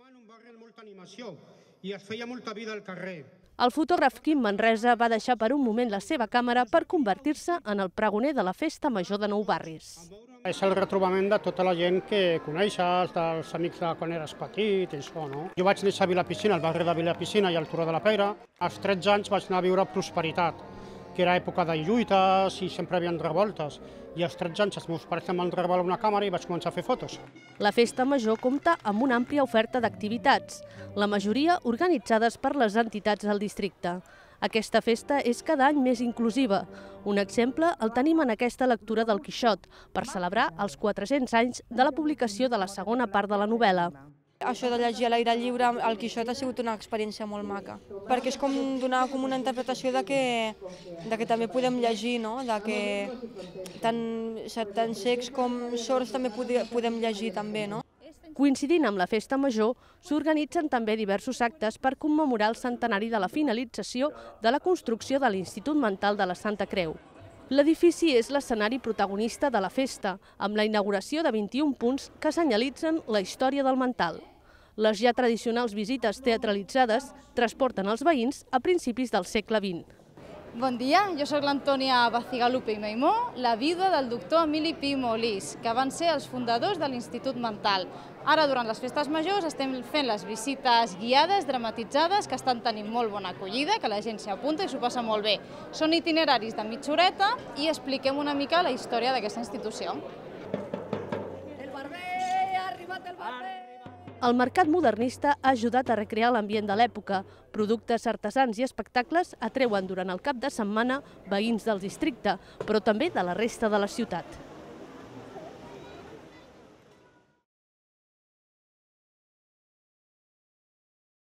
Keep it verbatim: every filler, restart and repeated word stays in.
en un barri amb molta animació i es feia molta vida al carrer. El fotògraf Quim Manresa va deixar per un moment la seva càmera per convertir-se en el pregoner de la Festa Major de Nou Barris. És el retrobament de tota la gent que coneixes, dels amics de quan eres petit i això, no? Jo vaig néixer a Vilapicina, al barri de Vilapicina i al Turó de la Peira. Als tretze anys vaig anar a viure prosperitat, que era època de lluites i sempre hi havia revoltes. I als tretze anys els meus pares em van regalar una càmera i vaig començar a fer fotos. La Festa Major compta amb una àmplia oferta d'activitats, la majoria organitzades per les entitats del districte. Aquesta festa és cada any més inclusiva. Un exemple el tenim en aquesta lectura del Quixot, per celebrar els quatre-cents anys de la publicació de la segona part de la novel·la. Això de llegir a l'aire lliure, el Quixot ha sigut una experiència molt maca, perquè és com donar com una interpretació de que, de que també podem llegir, no? De que tant, tant cecs com sords també podem llegir també, no? Coincidint amb la Festa Major, s'organitzen també diversos actes per commemorar el centenari de la finalització de la construcció de l'Institut Mental de la Santa Creu. L'edifici és l'escenari protagonista de la festa, amb la inauguració de vint-i-un punts que senyalitzen la història del mental. Les ja tradicionals visites teatralitzades transporten els veïns a principis del segle vint. Bon dia, jo sóc l'Antònia Bacigalupe i Maimó, la vídua del doctor Emili Pi Molís, que van ser els fundadors de l'Institut Mental. Ara, durant les festes majors, estem fent les visites guiades, dramatitzades, que estan tenint molt bona acollida, que la gent s'hi apunta i s'ho passa molt bé. Són itineraris de mitja horeta i expliquem una mica la història d'aquesta institució. El barber, ha arribat el barber! El mercat modernista ha ajudat a recrear l'ambient de l'època. Productes artesans i espectacles atreuen durant el cap de setmana veïns del districte, però també de la resta de la ciutat.